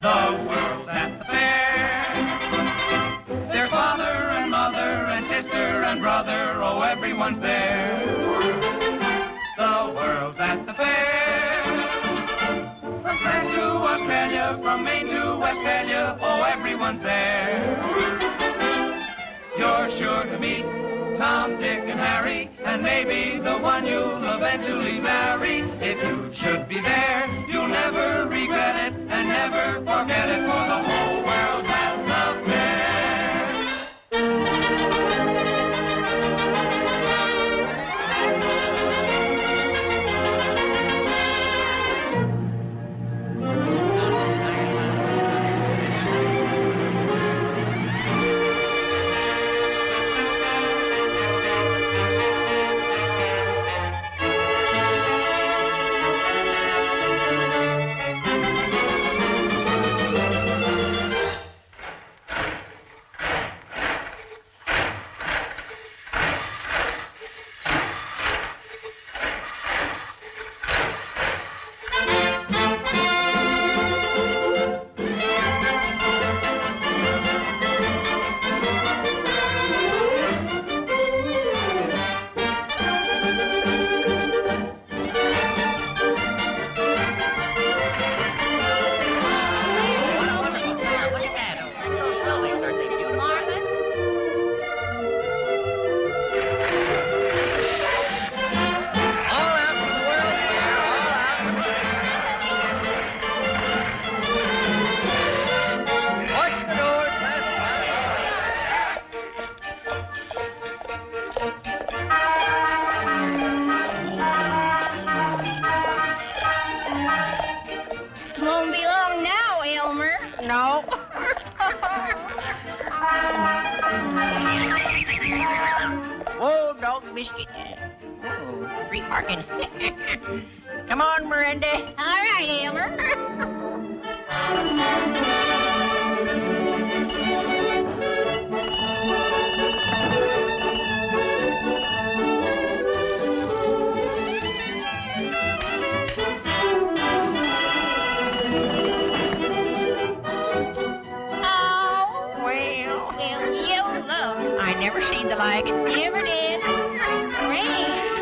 The world at the fair. There's father and mother and sister and brother, oh, everyone's there. The world's at the fair. From France to Australia, from Maine to Westphalia, oh, everyone's there. You're sure to meet Tom, Dick, and Harry, and maybe the one you'll eventually marry. If you should be there, you'll never regret it, and never forget it, for the whole world's at the fair. Won't be long now, Elmer. No. Whoa, dog biscuit. Oh, free parking. Come on, Miranda. All right, Elmer. I never seen the like. Never did. Great.